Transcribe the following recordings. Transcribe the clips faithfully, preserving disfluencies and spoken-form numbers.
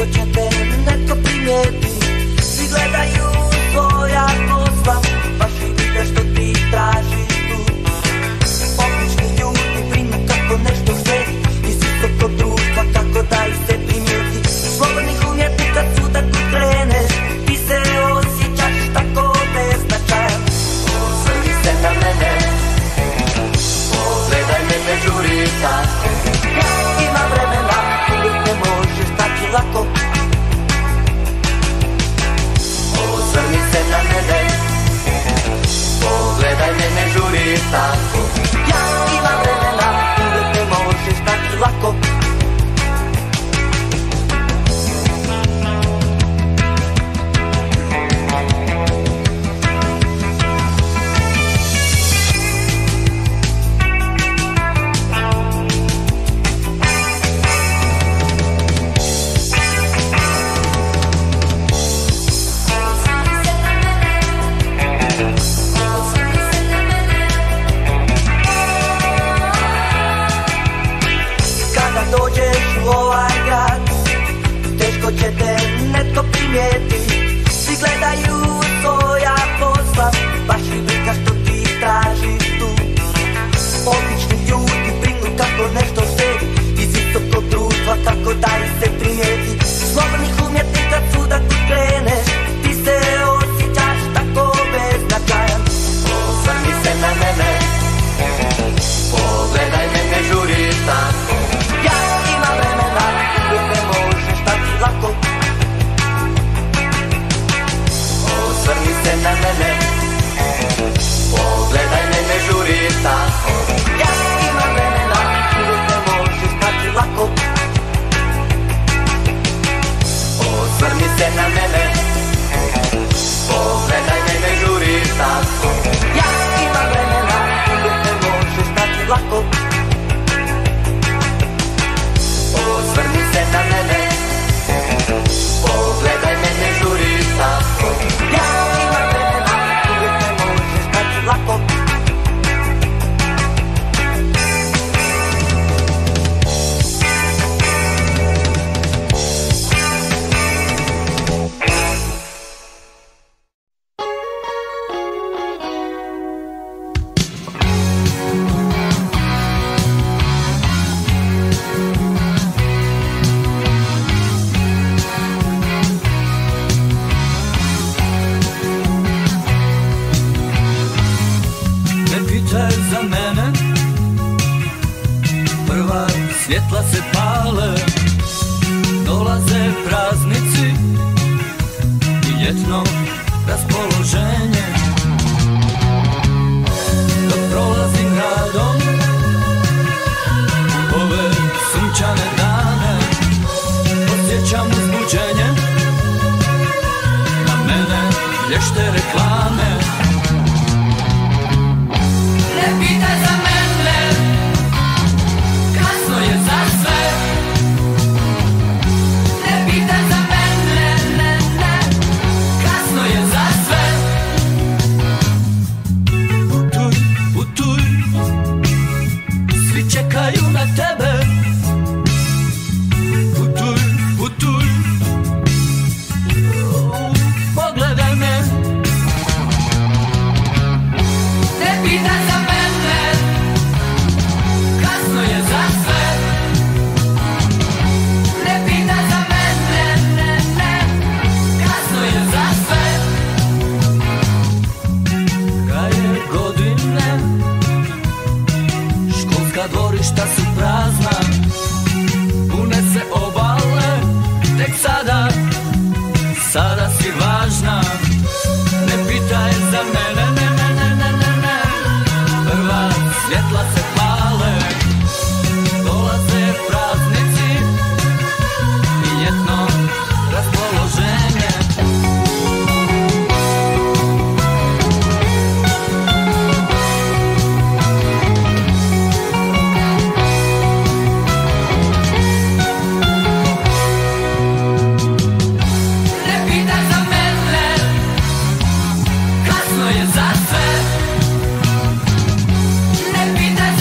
teško će te netko primijeti. Svi gledaju tvoja posla, baš i vide što ti tražiš tu. Obični ljudi brinu kako nešto štedi iz visokog društva, kako da ih se primijeti. Slobodnih umjetnika svuda tu kreneš, ti se osjećaš tako beznačajan. Osvrni se na mene, pogledaj me, ne žuri tako. Ima vremena, uvijek ne možeš taći lako. Osvrni se na mene, pogledaj me, ne žuri tako. Ja imam vremena, uvijek ne možeš taći lako. Teško će te netko primijeti. Svi gledaju tvoja posla, baš i briga što ti tražiš tu. Obični ljudi brinu kako nešto štedi iz visokog društva, kako da ih se primijeti. Slobodnih umjetnika svuda tu kreneš, ti se osjećaš tako beznačajan. Osvrni se na mene, pogledaj me, ne žuri tako. Ja imam vremena, uvijek ne možeš taći lako. Osvrni se na mene, pogledaj me, ne žuri tako. Ja imam vremena, uvijek ne možeš taći lako. Osvrni se na mene, pogledaj me, ne žuri tako. Ja imam vremena, uvijek ne možeš taći lako. Osvrni se na mene, pogledaj me, ne žuri tako. Ja imam vremena, uvijek ne možeš taći lako. Svjetla se pale, dolaze praznici i ljetno raspoloženje. Dok prolazim gradom ove sunčane dane, osjećam uzbuđenje, na mene lješte reklame. Ne pitaj za mene, kasno je za sve. Ne pitaj za mene, ne, ne, kasno je za sve. Putuj, putuj, svi čekaju na tebe. Putuj, putuj, oh, pogledaj me. Ne pitaj za mene, kasno je za sve. Ne pitaj za mene, ne, ne, kasno je za sve. Gaje godine, školska dvorišta su prazna, pune se obale, tek sada, sada si važna. Ne pitaj za mene, ne, ne, ne, ne, ne, ne, prva svjetla se pale, dolaze praznici i ljetno raspoloženje. Ne pitaj za mene, kasno je za sve. Ne pitaj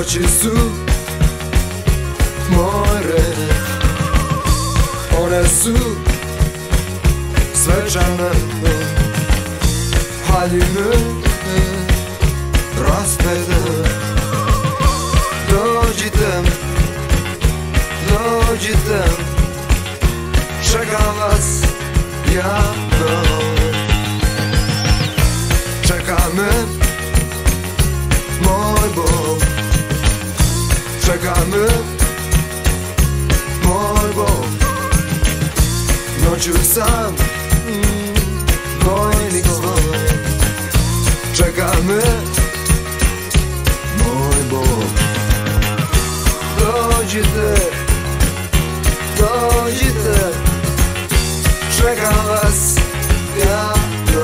Noći su moj red, one su svečane, haljine raspete. Dođite, dođite, čekam vas jako. Čeka me moj Bog, čeka me moj Bog. Noću sam vojnik svoj, čeka me moj Bog. Dođite, dođite, čekam vas jako.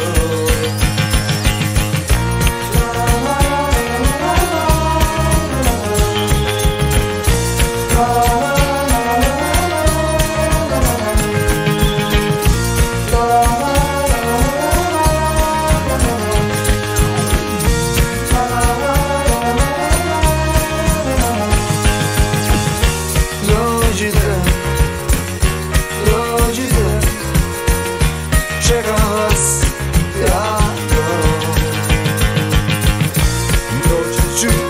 Čekam vas jako. Doći ću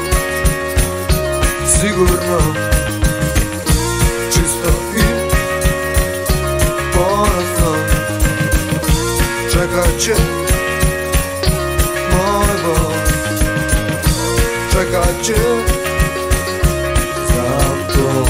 sigurno, čisto i ponosno. Čekat će moj Bog, čekat će za to.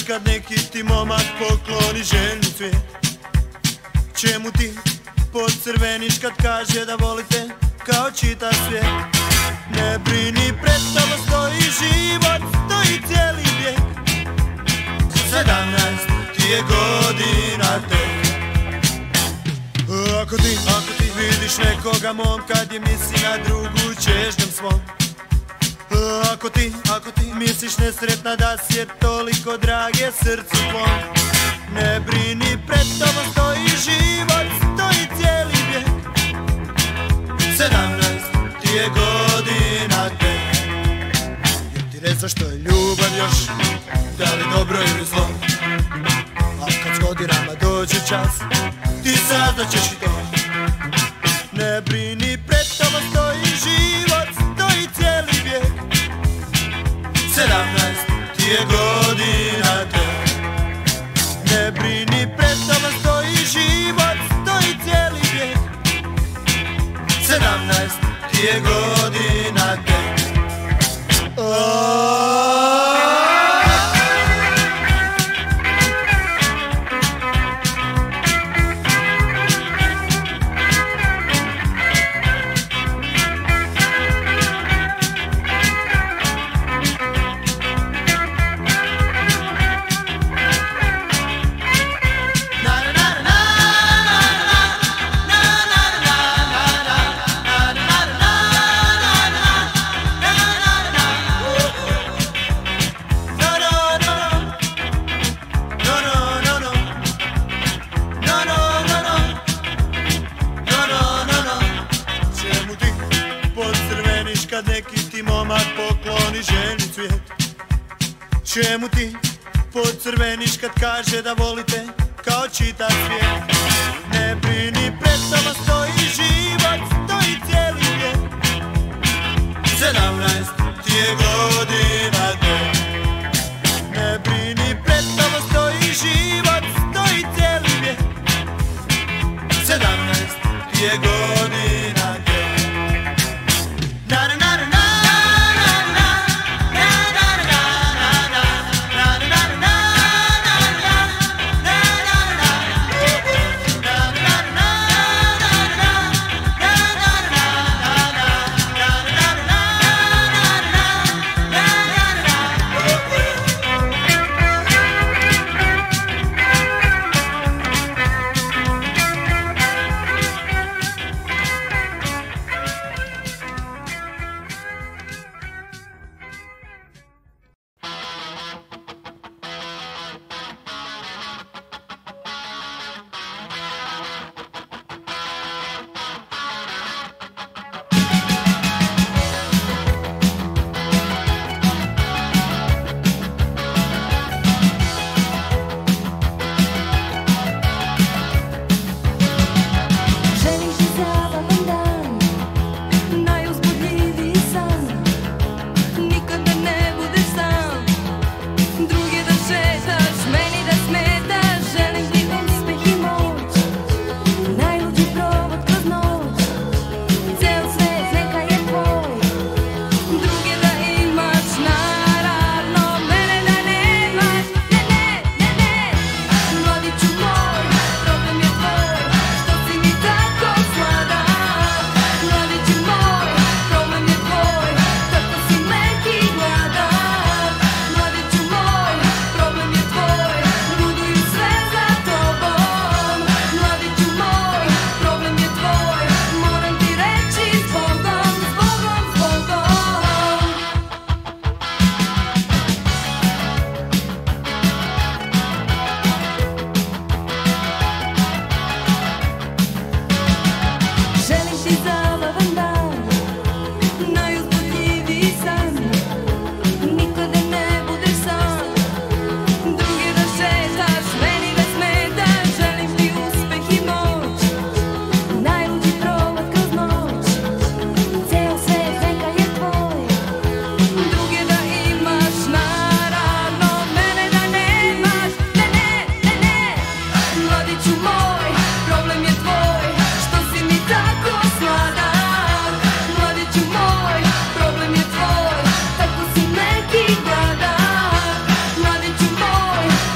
kad neki ti momak pokloni željni cvijet? Čemu ti podcrveniš kad kaže da volite kao čita svijet? Ne brini, pred tobom stoji život, stoji cijeli vijek. Sedamnaest ti je godina tek. Ako ti, ako ti vidiš nekoga momka gdje misli na drugu čežnjem svom, Ako ti, ako ti misliš nesretna da si je toliko drage srcu tvom, ne brini, pred tobom stoji život, stoji cijeli vijek. Sedamnaest ti je godina tek. Jer ti ne znaš što je ljubav još, da li dobro ili zlo. A kad s godinama dođe čas, ti saznaćeš i to. Ne brini, pred tobom stoji život, stoji cijeli vijek. Sedamnaest ti je godina tek. Ne brini, pred tobom stoji život, stoji cijeli vijek. Sedamnaest ti je godina tek. Čemu ti podcrveniš kad kaže da volite kao čita svijet? Ne brini, pred tobom stoji život, stoji cijeli vijek. Sedamnaest ti je godina tek. Ne brini, pred tobom stoji život, stoji cijeli vijek. Sedamnaest ti je godina tek. Na na na na. Mladiću moj,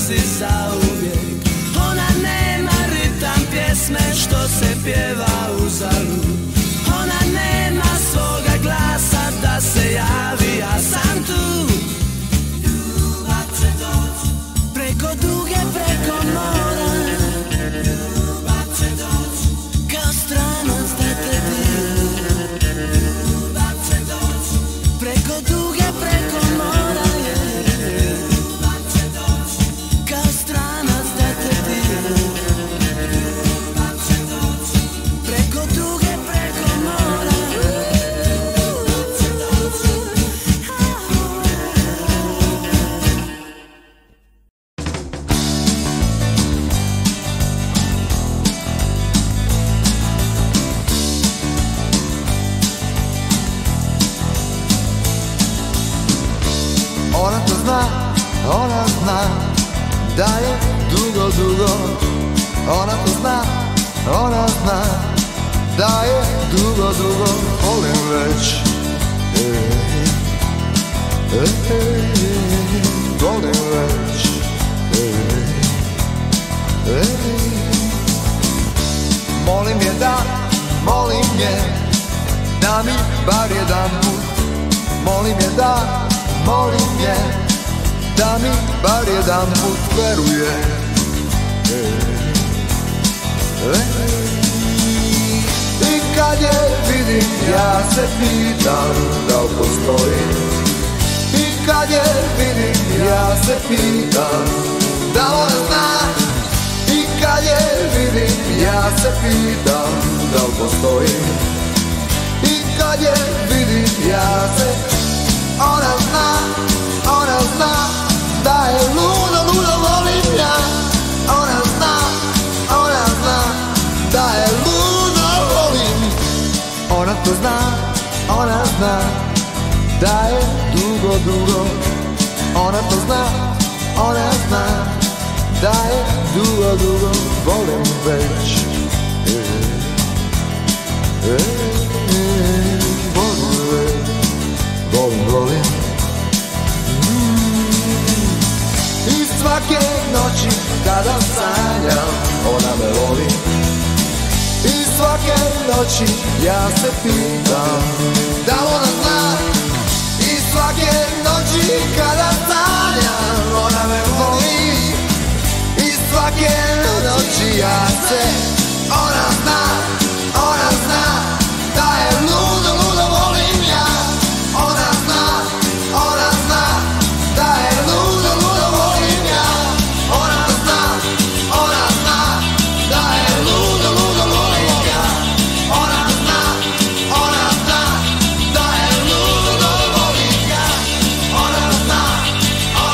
si zauvijek. Ona nema ritam pjesme što se pjeva uzalud. Ona nema svoga glasa da se javi, ja sam tu. Ljubav će doći preko duge, preko mora. Ljubav će doći kao stranac da te dira. Ljubav će doći preko duge, preko mora. Ljubav će doći kao stranac da te dira. Ljubav će doći preko duge, preko mora. Ljubav će doći. Ona to zna, ona zna da je dugo, dugo. Ona to zna, ona zna da je dugo, dugo. Volim već, ej, ej, ej, volim već, ej, ej. Molim je da, molim je da mi bar jedan put. Molim je da, molim je da mi bar jedan put veruje. Ej, ej. I kad je vidim ja se pitam da li postoji. I kad je vidim ja se pitam da li ona zna. I kad je vidim ja se pitam da li postoji. I kad je vidim ja se, ona zna, ona zna da je luda, luda volim ja. Ona zna, ona zna da je luda volim. Ona to zna, ona zna da je dugo, dugo. Ona to zna, ona zna da je dugo, dugo. Volim već, ej, ej, ej, volim već. Volim, volim. Mm. I svake noći kada sanjam, ona me voli. I svake noći ja se pitam da li ona zna. I svake noći kada sanjam, ona me voli. I svake noći ja se, ona zna, ona zna da je luda, luda volim ja. Ona zna, ona zna da je luda, luda volim ja. Ona zna, ona zna da je luda, luda volim ja. Ona zna, ona zna da je luda, luda volim ja. Ona zna, ona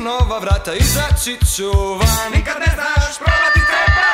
nova vrata izaći ću van. Nikad ne znaš, probati treba.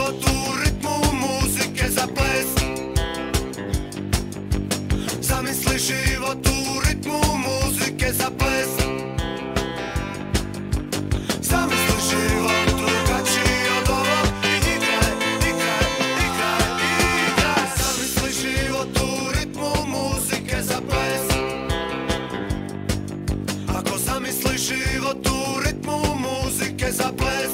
život u ritmu muzike za ples. Zamisli život u ritmu muzike za ples. Zamisli život drugačiji od ovog i igraj, igraj, igraj, igraj. Zamisli život u ritmu muzike za ples. Ako zamisliš život u ritmu muzike za ples,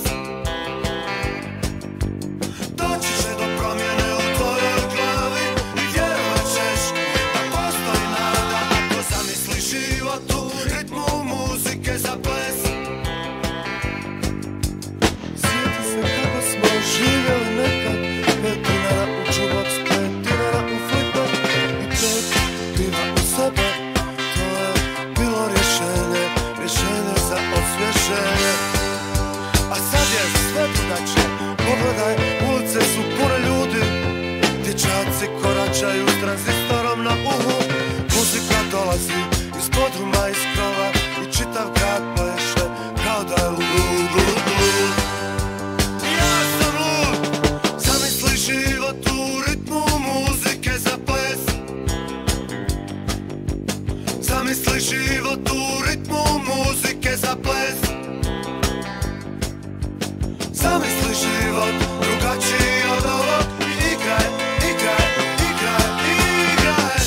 doći će do promjene u tvojoj glavi i vjerovat ćeš da postoji nada. Ako zamisliš život u ritmu muzike za ples. Sjeti se kako smo živjeli nekad, pet dinara u čubac, pet dinara u flipper i pet piva u sebe. To je bilo rješenje, rješenje za osvježenje. A sad je sve drugačije, pogledaj, ulice su pune ljudi. Dječaci koračaju s tranzistorom na uhu. Muzika dolazi iz podruma, iz krova i čitav grad pleše kao da je lud, lud, lud. Ja sam lud. Zamisli život u ritmu muzike za ples. Zamisli život u ritmu muzike za ples. Zamisli život drugačiji od ovog i igraj, igraj, igraj, igraj.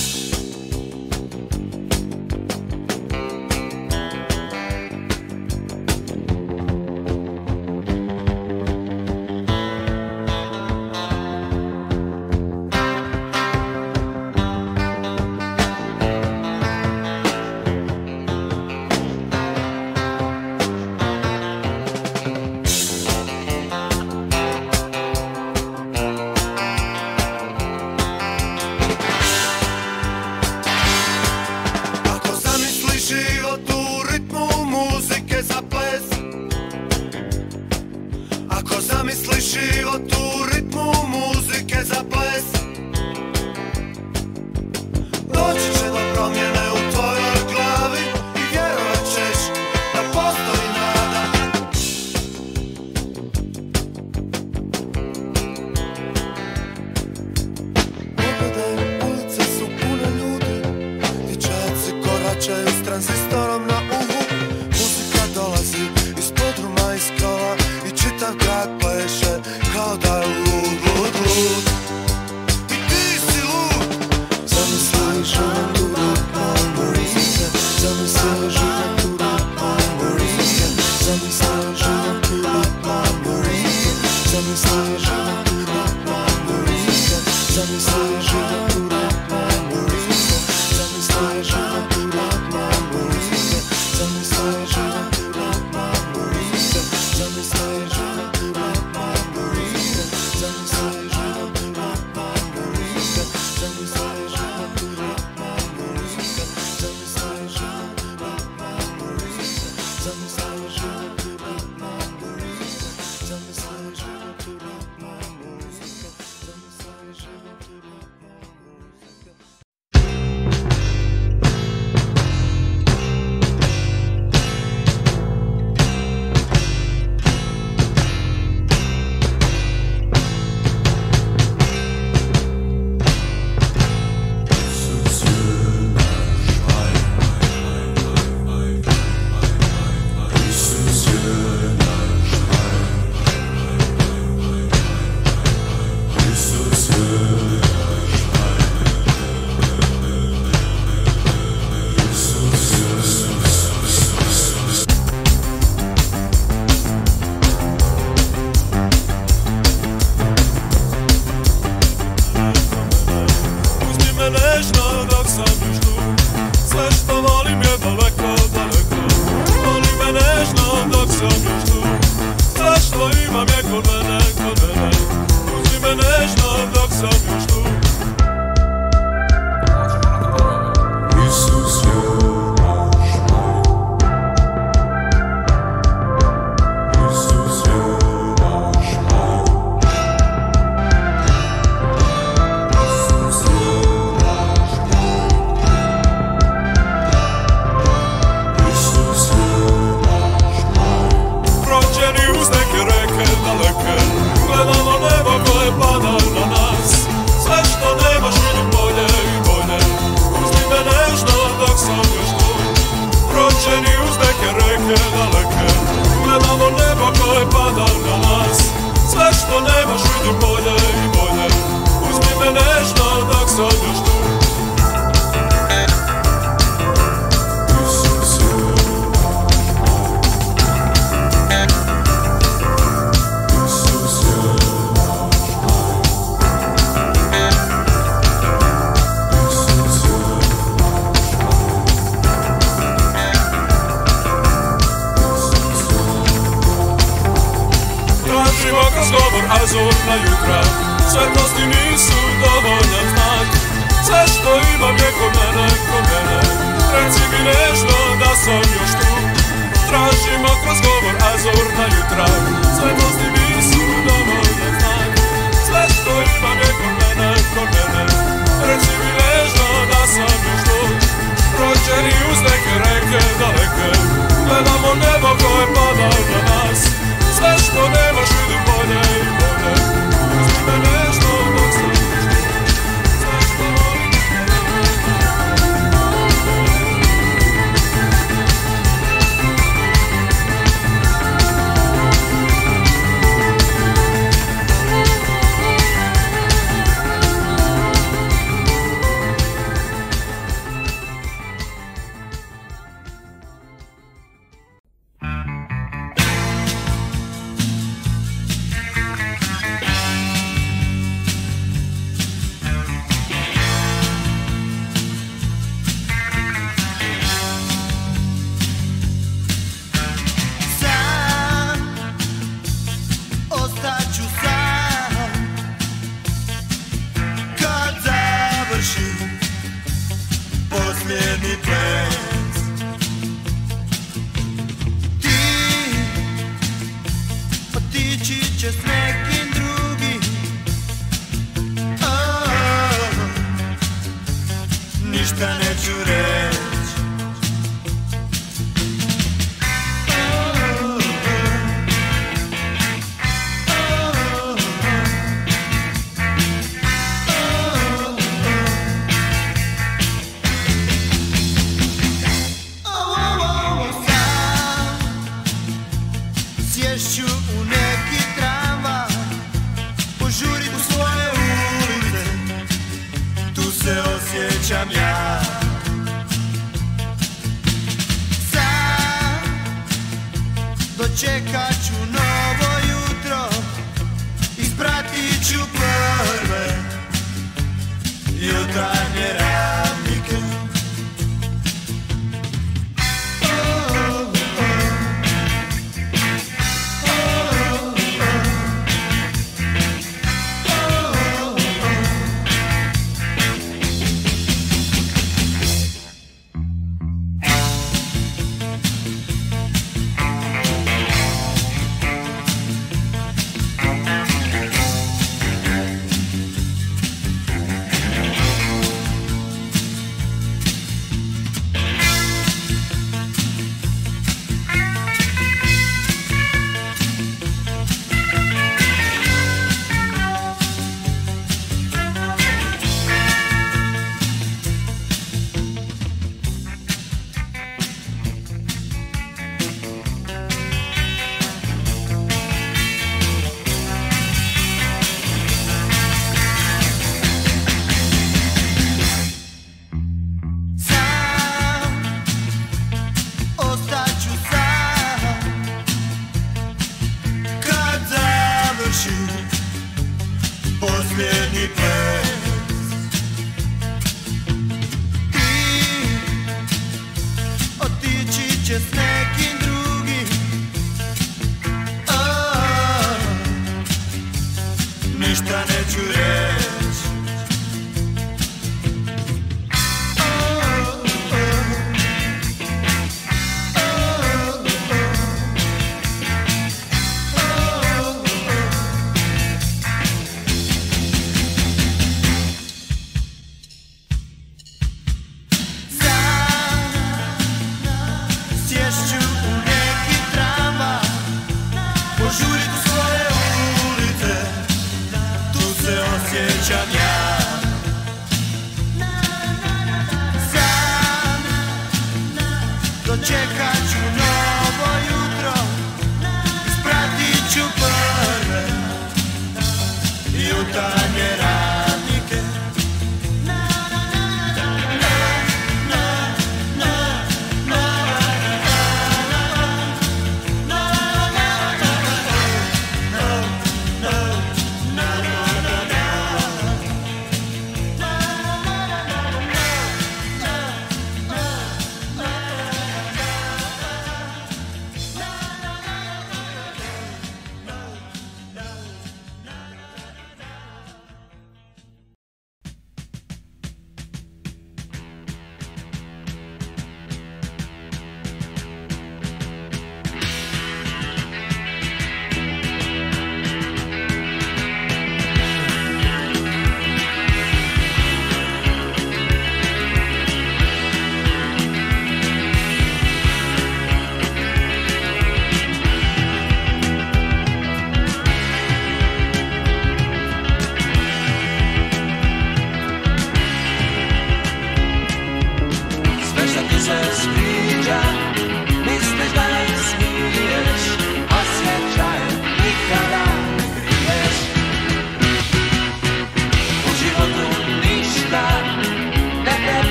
Ako zamisliš život u ritmu muzike za ples. Ako zamisliš život u ritmu muzike za ples, doći će do promjene u tvojoj glavi i vjerovat ćeš da postoji nada. Pogledaj, ulice su pune ljudi. Dječaci koračaju s tranzistorom na uhu. Muzika dolazi iz podruma, iz krova i čitav grad pleše kao da je lud, lud, lud. I ti si lud. Zamisli život u ritmu muzike. Zamisli život u ritmu muzike. Zamisli život u ritmu muzike. Zamisli život u ritmu muzike. Zamisli život u ritmu muzike. Zamisli život u ritmu muzike. Zamisli život u ritmu muzike. Zamisli život u ritmu muzike. Zamisli život u ritmu muzike. Zamisli život u ritmu muzike. Zamisli život u ritmu muzike. Zamisli život u ritmu muzike. Zamisli život u ritmu muzike. Zamisli život u ritmu Prođeni uz neke reke daleke Tražimo kroz govor azurna jutra, svetlosti nisu dovoljan znak. Sve što imam je kod mene, kod mene, reci mi nešto da sam još tu. Tražimo kroz govor azurna jutra, svetlosti nisu dovoljan znak. Sve što imam je kod mene, kod mene, reci mi nešto da sam još tu. Rođeni uz neke reke daleke, gledamo nebo koje pada na nas. Sve što nemaš vidim bolje i bolje, uzmi me nešto dok sam još tu. Sve što volim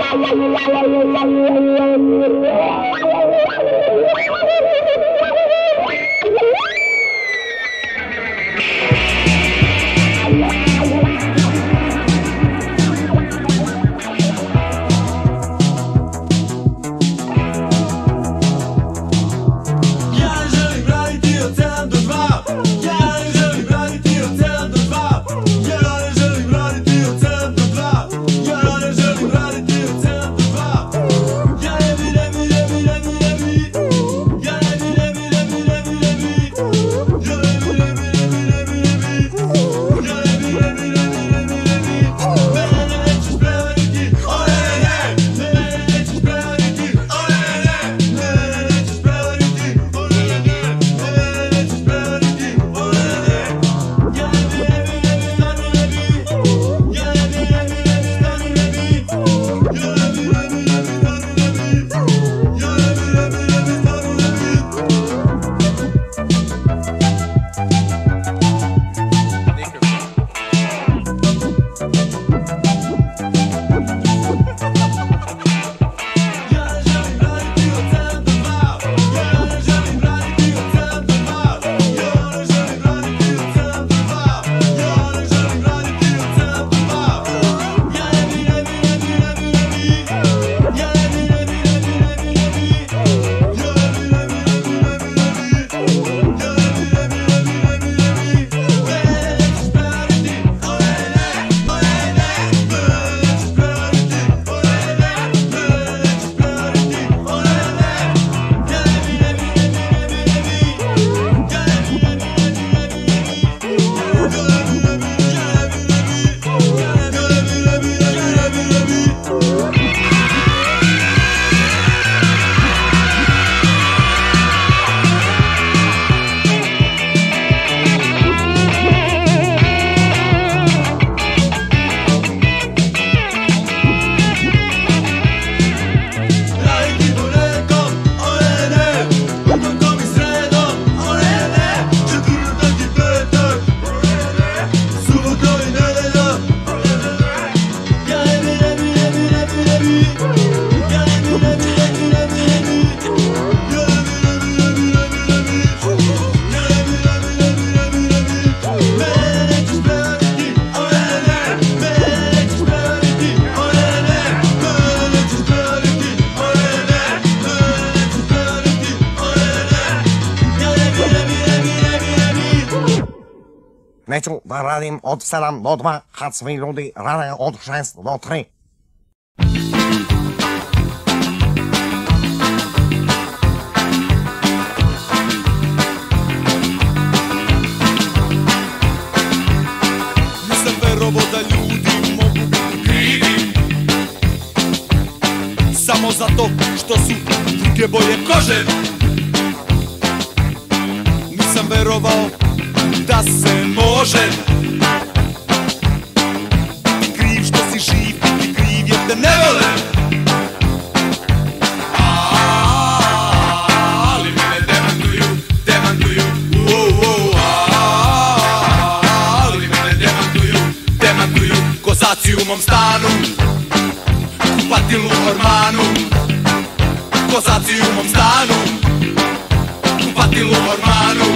Neću da radim od sedam do dva, kad svi ljudi rade od šest do tri. Nisam verovo da ljudi mogu biti krivi samo zato što su druge boje kože. Nisam verovao da se može biti kriv što si živ, biti kriv jer te ne vole. Ali mene demantuju, demantuju, ali mene demantuju, demantuju. Kozaci u mom stanu, kupatilu u ormanu. Kozaci u mom stanu, kupatilu u ormanu.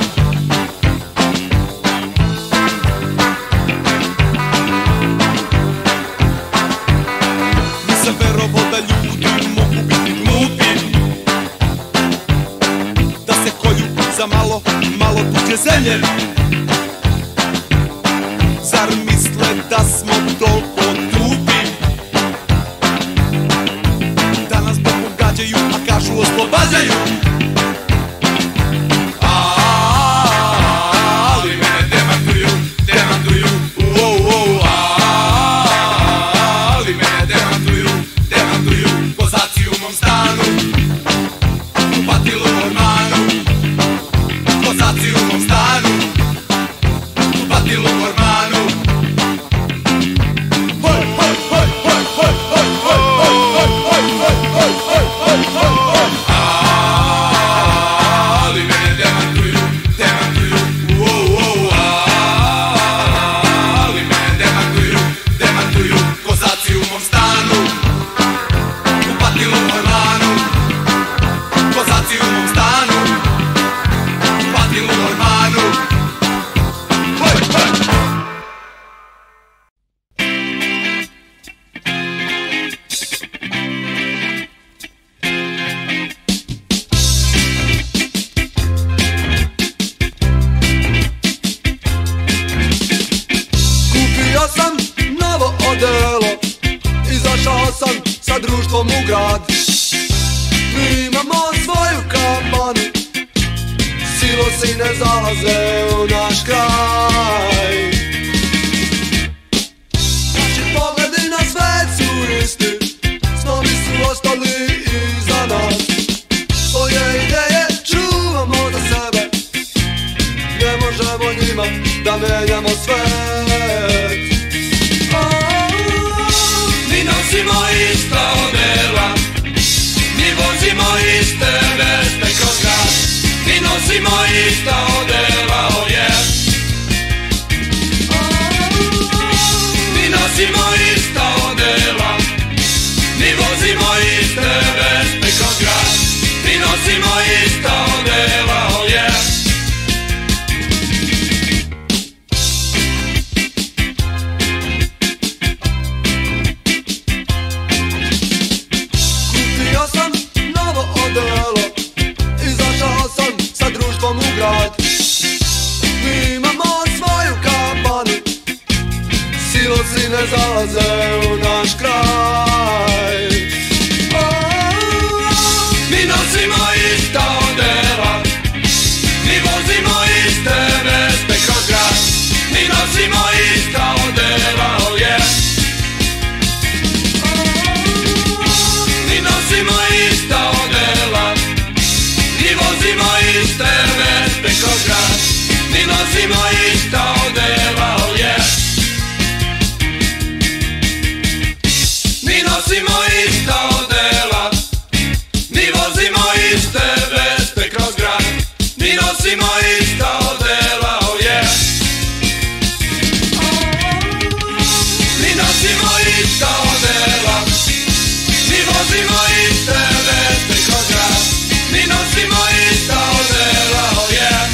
Da ljudi mogu biti glupi, da se kolju za malo, malo tuđe zemlje. Zar misle da smo toliko tupi, da nas Bogom gađaju, a kažu oslobađaju. Ali mene demantuju, demantuju, ali mene demantuju. Kozaci u mom stanu, kupatilu u ormanu. Kozaci u mom stanu, kupatilu u ormanu. Hoj, hoj, hoj, hoj, hoj, hoj, hoj, hoj, hoj, hoj, hoj, hoj, hoj, hoj, hoj. sa društvom u grad. Mi imamo svoju kampanu, silosi ne zalaze u naš kraj. Naši pogledi na svet su isti, snovi su ostali iza nas. Svoje ideje čuvamo za sebe, ne možemo njima da menjamo svet. Mi nosimo ista odela, mi vozimo iste veste kroz grad. Mi nosimo ista odela, oh yeah. Mi nosimo ista odela, mi vozimo iste veste kroz grad. Mi nosimo ista odela, oh yeah. Kupio sam novo odelo, izašao sam sa društvom u grad. Mi imamo svoju kampanu, silosi ne zalaze u naš kraj. Mi nosimo ista odela, mi vozimo iste veste kroz grad. Mi nosimo ista odela, oh yeah. Mi nosimo ista odela, mi vozimo iste veste kroz grad. Mi nosimo ista odela, oh yeah. Mi nosimo ista odela, mi vozimo iste veste kroz grad. Mi nosimo ista odela, oh yeah. Mi nosimo ista odela, mi vozimo iste veste kroz grad. Mi nosimo ista odela, oh yeah.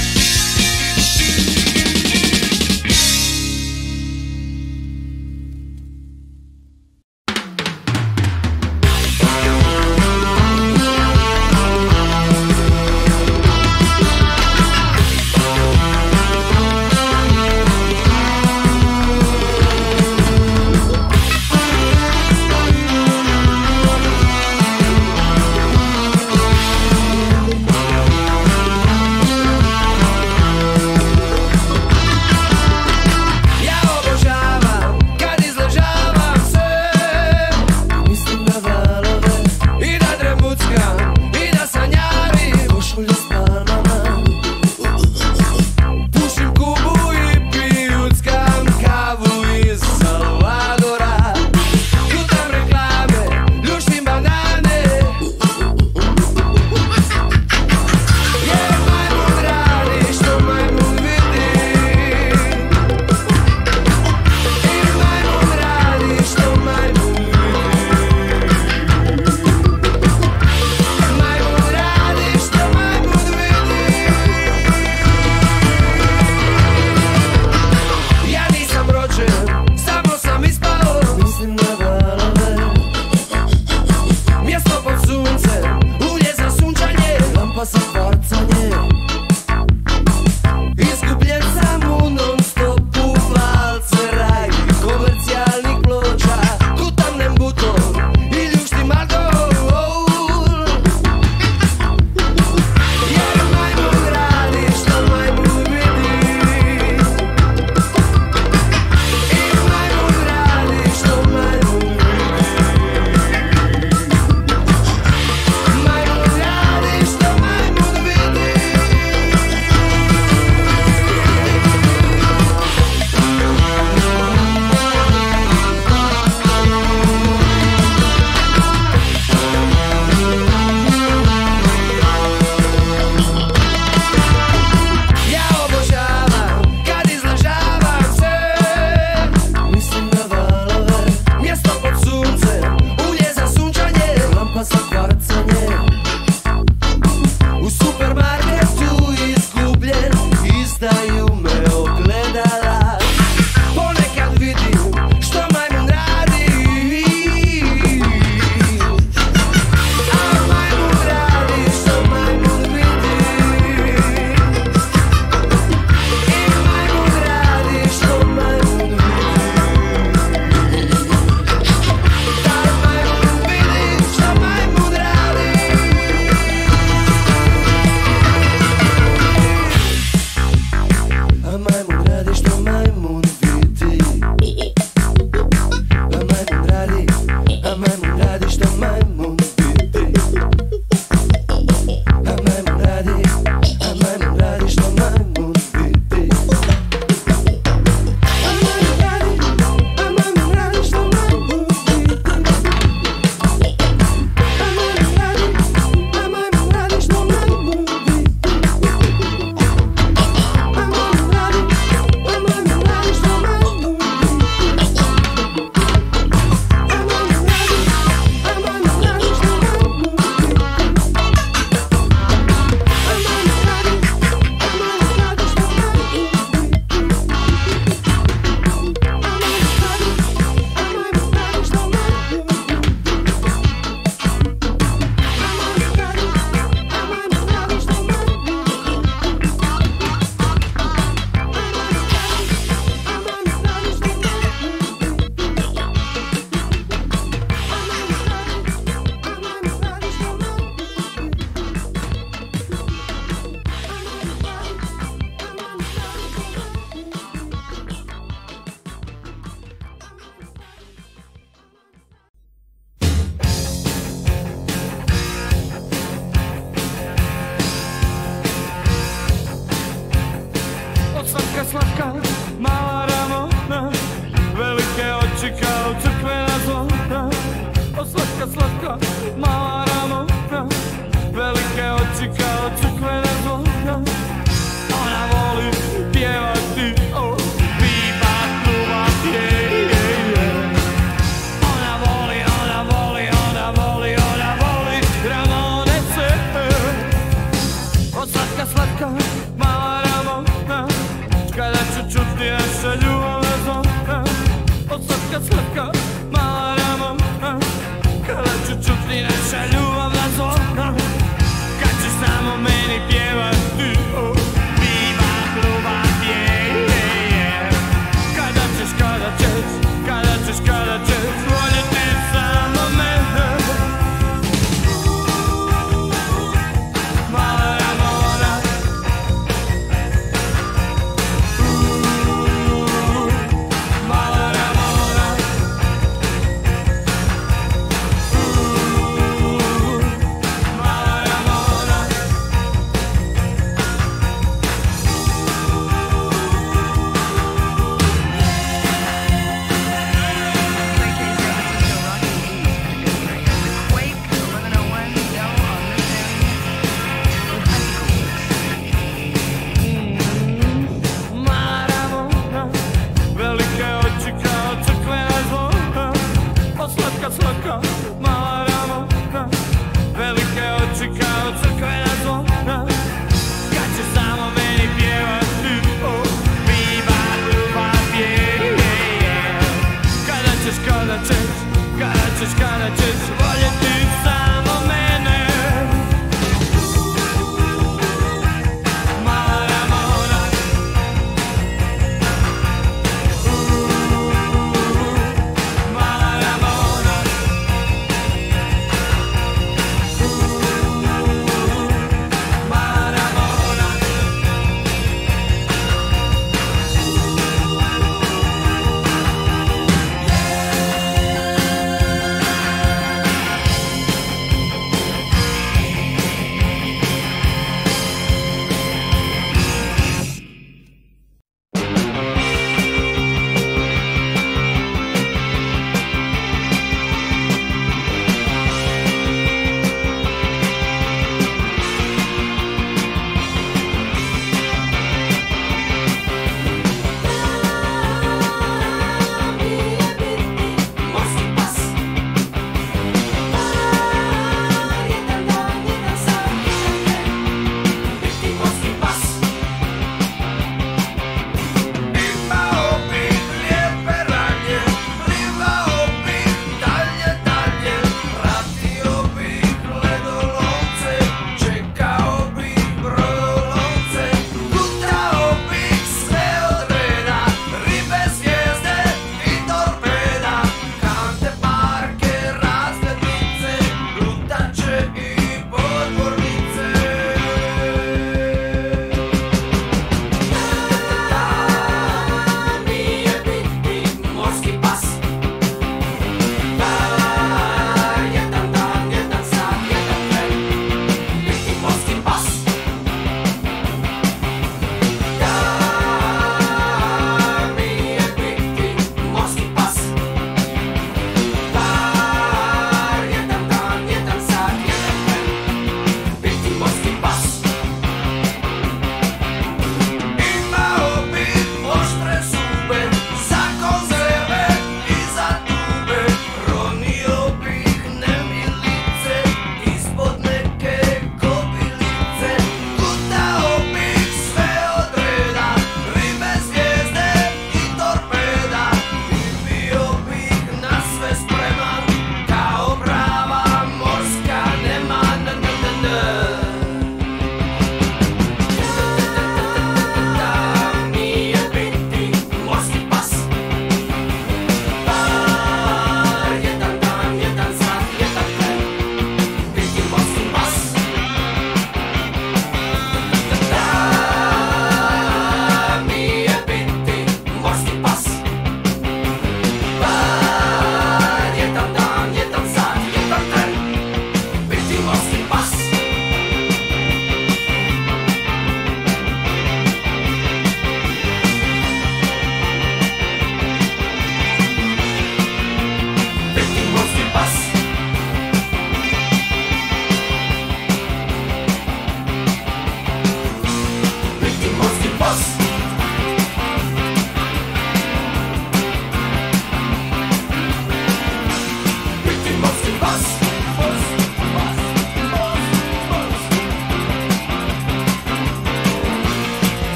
majmun biti. A majmun radi, a majmun radi što majmun biti. A majmun radi, a majmun radi što majmun biti. A majmun radi, a majmun radi što majmun biti. A majmun radi, a majmun radi što majmun biti. Slatka, mala ramona, velike oči kao crkvena zvona. O slatka, slatka, mala ramona, velike oči kao crkvena zvona. Ona voli pjevati, oh, pivat, pluvat, je, je, je. Ona voli, ona voli, ona voli, ona voli Ramonece. O slatka, slatka, mala ramona, kada ću čuti naša ljubavna zvona. Od slatka, slatka, mala ramona, kada ću čuti naša ljubavna zvona. Kad ćeš samo meni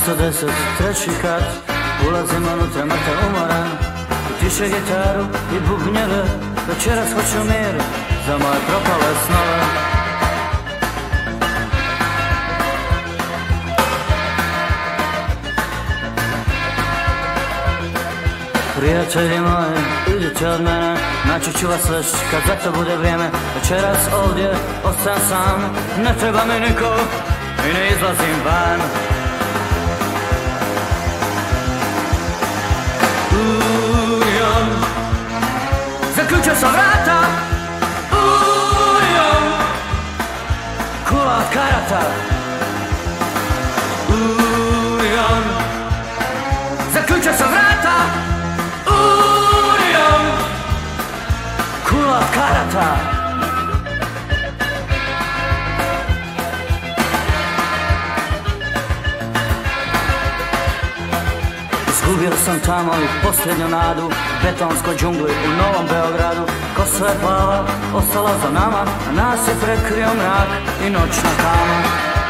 šesto deset, treći kat, ulazim unutra mrtav umoran, utiše gitaru i bubnjeve, večeras hoću mir za moje propale snove. Prijatelji moji, idite od mene, naći ću vas već kad za to bude vrijeme. Večeras ovdje ostajem sam, ne treba mi niko i ne izlazim van. Ujom, zaključio sam vrata. Ujom, kula od karata. Ujom, zaključio sam vrata. Ujom, kula od karata. Izgubio sam tamo i posljednju nadu, betonskoj džungli u Novom Beogradu. Kosa je plava, ostala za nama, a nas je prekrio mrak i noćna kama.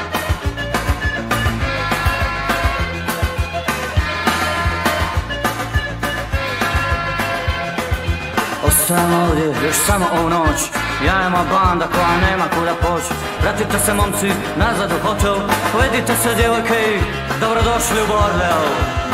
Ostajem ovdje još samo ovu noć, ja ima banda koja nema kuda poći. Vratite se momci nazad u hotel, povedite se djevojke i dobrodošli u bordel.